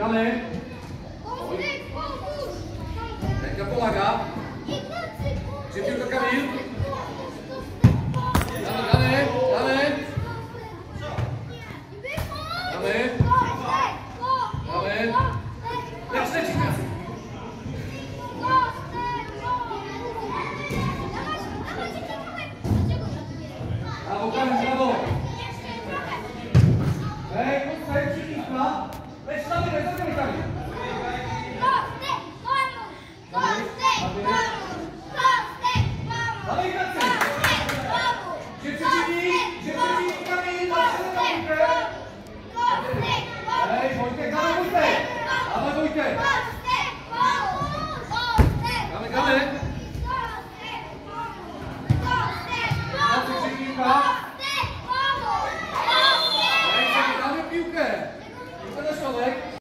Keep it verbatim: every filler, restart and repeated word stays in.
gramy. Ręka pomaga. Gdzie piłka Kamil? Gramy, gramy, gramy. Gramy. Gramy. Jak leci teraz? Brawo, Kamil, brawo. Ej, tutaj przeciwnika. Leć na mnie, na mnie, Kamil. Dalej, Kamil. Gdzie przeciwnik? Gdzie przeciwnik, Kamil? Patrzcie na piłkę. Ej, Wojtek, dawaj Wojtek. Dawaj Wojtek.